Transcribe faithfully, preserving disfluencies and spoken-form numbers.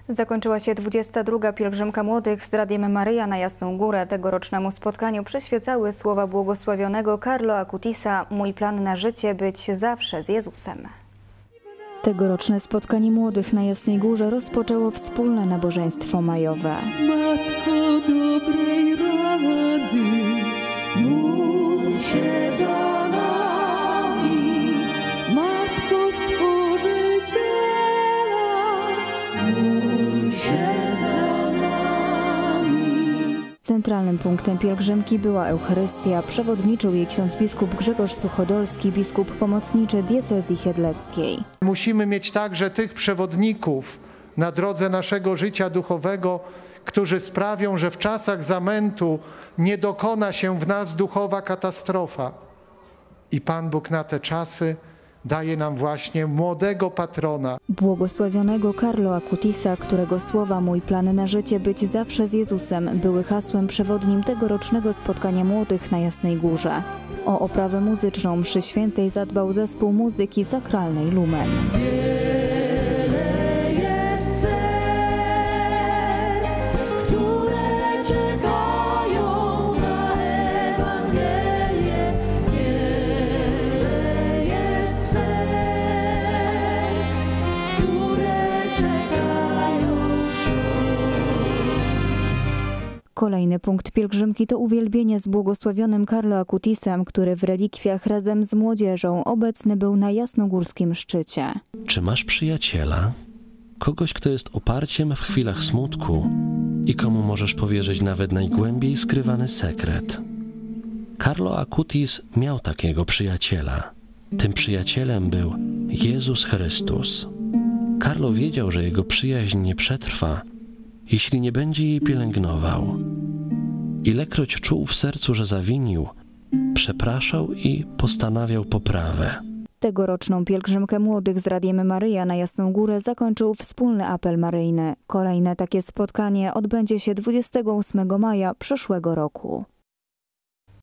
Zakończyła się dwudziesta druga pielgrzymka młodych z Radiem Maryja na Jasną Górę. Tegorocznemu spotkaniu przyświecały słowa błogosławionego Carlo Acutisa: mój plan na życie być zawsze z Jezusem. Tegoroczne spotkanie młodych na Jasnej Górze rozpoczęło wspólne nabożeństwo majowe. Matko dobrej rady, módl się za nami. Matko Stworzyciela, módl się za nami. Centralnym punktem pielgrzymki była Eucharystia. Przewodniczył jej ksiądz biskup Grzegorz Suchodolski, biskup pomocniczy diecezji siedleckiej. Musimy mieć także tych przewodników na drodze naszego życia duchowego, którzy sprawią, że w czasach zamętu nie dokona się w nas duchowa katastrofa. I Pan Bóg na te czasy daje nam właśnie młodego patrona. Błogosławionego Carlo Acutisa, którego słowa mój plan na życie być zawsze z Jezusem były hasłem przewodnim tegorocznego spotkania młodych na Jasnej Górze. O oprawę muzyczną mszy świętej zadbał zespół muzyki sakralnej Lumen. Kolejny punkt pielgrzymki to uwielbienie z błogosławionym Carlo Acutisem, który w relikwiach razem z młodzieżą obecny był na jasnogórskim szczycie. Czy masz przyjaciela? Kogoś, kto jest oparciem w chwilach smutku i komu możesz powierzyć nawet najgłębiej skrywany sekret? Carlo Acutis miał takiego przyjaciela. Tym przyjacielem był Jezus Chrystus. Carlo wiedział, że jego przyjaźń nie przetrwa, jeśli nie będzie jej pielęgnował. Ilekroć czuł w sercu, że zawinił, przepraszał i postanawiał poprawę. Tegoroczną pielgrzymkę młodych z Radiem Maryja na Jasną Górę zakończył wspólny apel maryjny. Kolejne takie spotkanie odbędzie się dwudziestego ósmego maja przyszłego roku.